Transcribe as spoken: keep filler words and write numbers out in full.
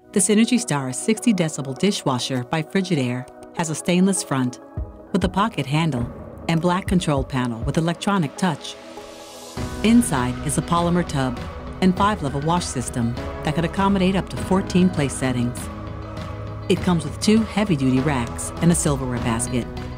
This Energy Star sixty decibel dishwasher by Frigidaire has a stainless front with a pocket handle and black control panel with electronic touch. Inside is a polymer tub and five-level wash system that could accommodate up to fourteen place settings. It comes with two heavy-duty racks and a silverware basket.